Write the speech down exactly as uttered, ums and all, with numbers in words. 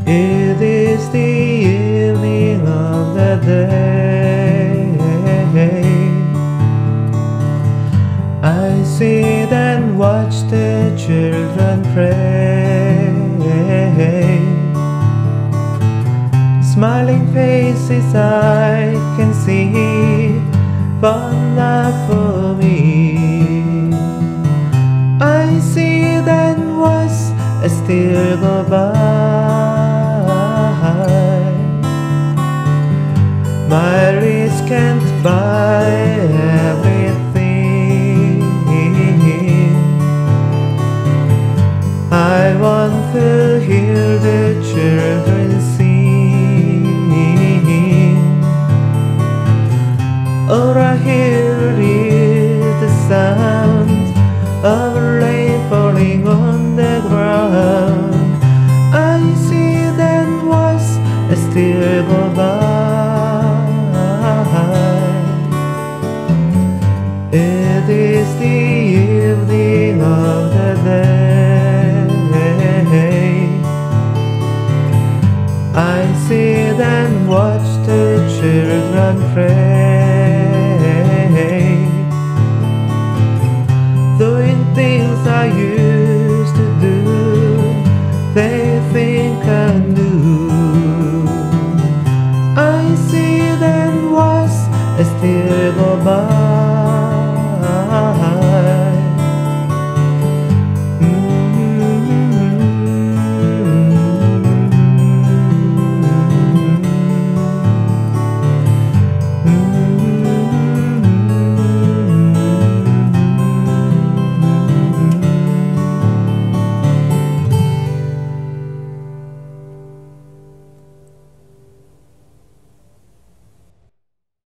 It is the evening of the day. I sit and watch the children pray. Smiling faces I can see, fond for me. I sit and watch as still go by. My wrist can't buy everything. I want to hear the children sing. All I hear is the sound of rain falling on the ground. I sit and watch as still go by. It is the evening of the day. I sit and watch the children pray.